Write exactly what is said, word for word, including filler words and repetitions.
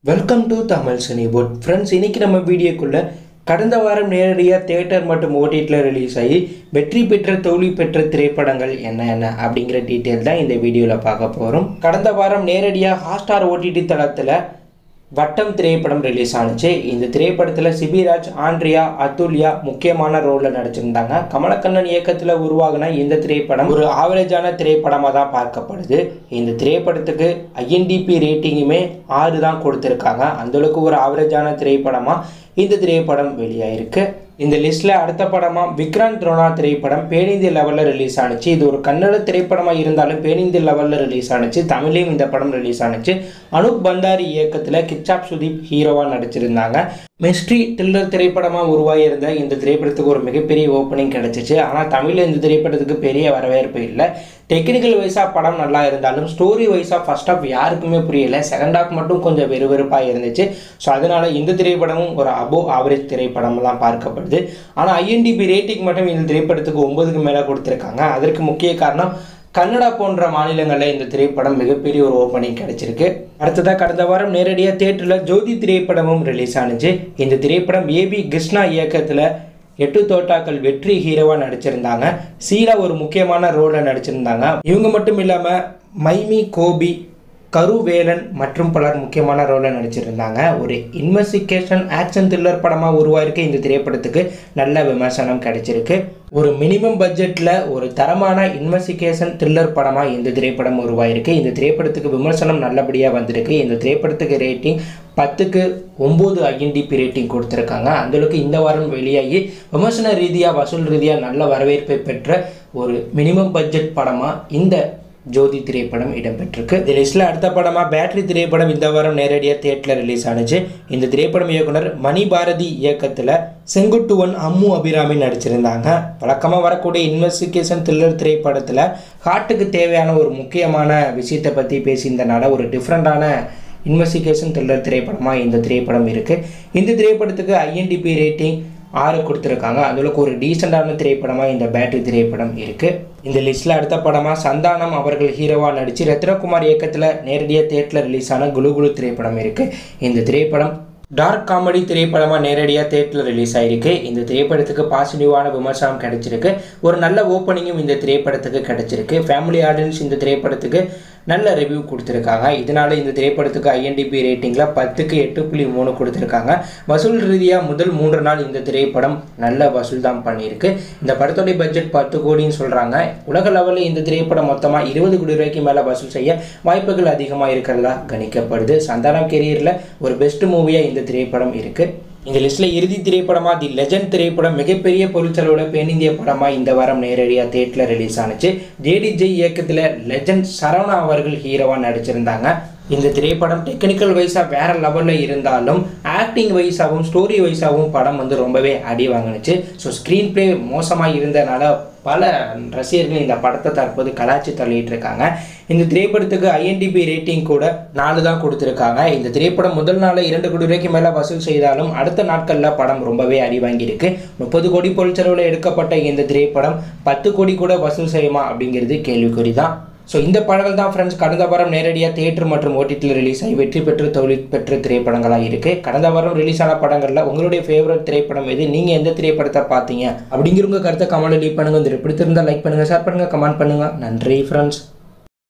Welcome to Tamil Cinewood friends. இன்றைக்கி நம்ம வீடியோக்குள்ளே கடந்த வாரம் நேரடியாக தியேட்டர் மற்றும் ஓடிடியில் ரிலீஸ் ஆகி வெற்றி பெற்ற தோல்வி பெற்ற திரைப்படங்கள் என்ன என்ன அப்படிங்கிற டீட்டெயில் தான் இந்த வீடியோவில் பார்க்க போகிறோம். கடந்த வாரம் நேரடியாக ஹாட்ஸ்டார் ஓடிடி தளத்தில் வட்டம் திரைப்படம் ரிலீஸ் ஆனிச்சு. இந்த திரைப்படத்தில் சிபிராஜ், ஆண்ட்ரியா, அதுல்யா முக்கியமான ரோலில் நடிச்சிருந்தாங்க. கமலக்கண்ணன் இயக்கத்தில் உருவாகின இந்த திரைப்படம் ஒரு ஆவரேஜான திரைப்படமாக தான் பார்க்கப்படுது. இந்த திரைப்படத்துக்கு ஐஎன்டிபி ரேட்டிங்குமே ஆறு தான் கொடுத்துருக்காங்க. அந்தளவுக்கு ஒரு ஆவரேஜான திரைப்படமாக இந்த திரைப்படம் வெளியாயிருக்கு. இந்த லிஸ்ட்டில் அடுத்த படமாக விக்ராந்த் ரோனா திரைப்படம் பேனிந்திய லெவலில் ரிலீஸ் ஆனிச்சு. இது ஒரு கன்னட திரைப்படமாக இருந்தாலும் பேனிந்திய லெவலில் ரிலீஸ் ஆனிச்சு. தமிழையும் இந்த படம் ரிலீஸ் ஆனிச்சு. அனுப் பந்தாரி இயக்கத்தில் கிச்சாப் சுதீப் ஹீரோவாக நடிச்சிருந்தாங்க. மிஸ்ட்ரி த்ரில்லர் திரைப்படமாக உருவாகியிருந்த இந்த திரைப்படத்துக்கு ஒரு மிகப்பெரிய ஓப்பனிங் கிடச்சிச்சு. ஆனால் தமிழில் இந்த திரைப்படத்துக்கு பெரிய வரவேற்பு இல்லை. டெக்னிக்கல் வைஸாக படம் நல்லா இருந்தாலும் ஸ்டோரி வைஸாக ஃபர்ஸ்ட் ஆஃப் யாருக்குமே புரியலை. செகண்ட் ஆஃப் மட்டும் கொஞ்சம் வெறுவெறுப்பாக இருந்துச்சு. ஸோ அதனால் இந்த திரைப்படமும் ஒரு அபோவ் ஆவரேஜ் திரைப்படம்லாம் பார்க்கப்படுது. ஆனால் ஐஎன்டிபி ரேட்டிங் மட்டும் இந்த திரைப்படத்துக்கு ஒன்பதுக்கு மேலே கொடுத்துருக்காங்க. அதற்கு முக்கிய காரணம் கன்னடா போன்ற மாநிலங்களில் இந்த திரைப்படம் மிகப்பெரிய ஒரு ஓப்பனிங் கிடைச்சிருக்கு. அடுத்ததாக கடந்த வாரம் நேரடியாக தியேட்டரில் ஜோதி திரைப்படமும் ரிலீஸ் ஆனிச்சு. இந்த திரைப்படம் ஏபி கிருஷ்ணா இயக்கத்தில் எட்டு தோட்டாக்கள் வெற்றி ஹீரோவாக நடிச்சிருந்தாங்க. சீலா ஒரு முக்கியமான ரோலில் நடிச்சிருந்தாங்க. இவங்க மட்டும் இல்லாமல் மைமி, கோபி, கருவேலன் மற்றும் பலர் முக்கியமான ரோலில் நடிச்சிருந்தாங்க. ஒரு இன்வெஸ்டிகேஷன் ஆக்ஷன் த்ரில்லர் படமாக உருவாயிருக்கு. இந்த திரைப்படத்துக்கு நல்ல விமர்சனம் கிடைச்சிருக்கு. ஒரு மினிமம் பட்ஜெட்டில் ஒரு தரமான இன்வெஸ்டிகேஷன் த்ரில்லர் படமாக இந்த திரைப்படம் உருவாயிருக்கு. இந்த திரைப்படத்துக்கு விமர்சனம் நல்லபடியாக வந்திருக்கு. இந்த திரைப்படத்துக்கு ரேட்டிங் பத்துக்கு ஒம்பது ஐஎன்டிபி ரேட்டிங் கொடுத்துருக்காங்க. அந்தளவுக்கு இந்த வாரம் வெளியாகி விமர்சன ரீதியாக வசூல் ரீதியாக நல்ல வரவேற்பை பெற்ற ஒரு மினிமம் பட்ஜெட் படமாக இந்த ஜோதி திரைப்படம் இடம்பெற்றிருக்கு. இந்த லிஸ்ட்டில் அடுத்த படமாக பேட்டரி திரைப்படம் இந்த வாரம் நேரடியாக தியேட்டரில் ரிலீஸ் ஆனிச்சு. இந்த திரைப்படம் இயக்குனர் மணி பாரதி இயக்கத்தில் செங்குட்டுவன், அம்மு அபிராமி நடிச்சிருந்தாங்க. வழக்கமாக வரக்கூடிய இன்வெஸ்டிகேஷன் த்ரில்லர் திரைப்படத்தில் ஹார்ட்டுக்கு தேவையான ஒரு முக்கியமான விஷயத்தை பற்றி பேசியிருந்தனால ஒரு டிஃப்ரெண்ட்டான இன்வெஸ்டிகேஷன் த்ரில்லர் திரைப்படமாக இந்த திரைப்படம் இருக்குது. இந்த திரைப்படத்துக்கு ஐஎன்டிபி ரேட்டிங் ஆறு கொடுத்துருக்காங்க. அதுக்கு ஒரு டீசெண்டான திரைப்படமாக இந்த பேட்டரி திரைப்படம் இருக்குது. இந்த லிஸ்ட்டில் அடுத்த படமாக சந்தானம் அவர்கள் ஹீரோவாக நடித்து ரத்னகுமார் இயக்கத்தில் நேரடியாக தியேட்டரில் ரிலீஸ் ஆன குலு குலு திரைப்படம் இருக்குது. இந்த திரைப்படம் டார்க் காமெடி திரைப்படமாக நேரடியாக தியேட்டரில் ரிலீஸ் ஆகிருக்கு. இந்த திரைப்படத்துக்கு பாசிட்டிவான விமர்சனம் கிடைச்சிருக்கு. ஒரு நல்ல ஓப்பனிங்கும் இந்த திரைப்படத்துக்கு கிடைச்சிருக்கு. ஃபேமிலி ஆடியன்ஸ் இந்த திரைப்படத்துக்கு நல்ல ரிவ்யூ கொடுத்துருக்காங்க. இதனால் இந்த திரைப்படத்துக்கு ஐஎன்டிபி ரேட்டிங்கில் பத்துக்கு எட்டு புள்ளி மூணு கொடுத்துருக்காங்க. வசூல் ரீதியாக முதல் மூன்று நாள் இந்த திரைப்படம் நல்ல வசூல் தான் பண்ணியிருக்கு. இந்த படத்தோடைய பட்ஜெட் பத்து கோடின்னு சொல்கிறாங்க. உலக லெவலில் இந்த திரைப்படம் மொத்தமாக இருபது கோடி ரூபாய்க்கு மேலே வசூல் செய்ய வாய்ப்புகள் அதிகமாக இருக்கிறதா கணிக்கப்படுது. சந்தானம் கெரியரில் ஒரு பெஸ்ட் மூவியாக இந்த திரைப்படம் இருக்குது. இந்த லிஸ்ட்டில் இறுதி திரைப்படமாக தி லெஜண்ட் திரைப்படம் மிகப்பெரிய பொருட்செலவோட பேனிந்திய படமாக இந்த வாரம் நேரடியாக தியேட்டரில் ரிலீஸ் ஆனிச்சு. ஜேடிஜே இயக்கத்தில் லெஜண்ட் சரவணா அவர்கள் ஹீரோவாக நடிச்சிருந்தாங்க. இந்த திரைப்படம் டெக்னிக்கல் வைஸாக வேறு லெவலில் இருந்தாலும் ஆக்டிங் வைஸாகவும் ஸ்டோரி வைஸாகவும் படம் வந்து ரொம்பவே அடி வாங்கினுச்சு. ஸோ ஸ்க்ரீன் பிளே மோசமாக இருந்தனால பல ரசிகர்கள் இந்த படத்தை தற்போது கலாச்சி தள்ளிட்டு இருக்காங்க. இந்த திரைப்படத்துக்கு ஐஎன்டிபி ரேட்டிங் கூட நாலு தான் கொடுத்துருக்காங்க. இந்த திரைப்படம் முதல் நாளில் இரண்டு கோடி ரூபாய்க்கு மேலே வசூல் செய்தாலும் அடுத்த நாட்களில் படம் ரொம்பவே அடி வாங்கியிருக்கு. முப்பது கோடி பொருட்செலவில் எடுக்கப்பட்ட இந்த திரைப்படம் பத்து கோடி கூட வசூல் செய்யுமா அப்படிங்கிறது கேள்விக்குறி தான். ஸோ இந்த படங்கள் தான் ஃப்ரெண்ட்ஸ் கடந்த வாரம் நேரடியாக தியேட்டர் மற்றும் ஓடிடியில் ரிலீஸ் ஆகி வெற்றி பெற்று தோல்வி பெற்ற திரைப்படங்களாக இருக்குது. கடந்த வாரம் ரிலீஸ் ஆன படங்களில் உங்களுடைய ஃபேவரட் திரைப்படம் எது, நீங்கள் எந்த திரைப்படத்தை பார்த்தீங்க அப்படிங்கிறவங்க கருத்தை கமெண்ட்டில் லீவ் பண்ணுங்கள். இந்த பிடித்திருந்தால் லைக் பண்ணுங்கள், ஷேர் பண்ணுங்கள், கமெண்ட் பண்ணுங்கள். நன்றி ஃப்ரெண்ட்ஸ்.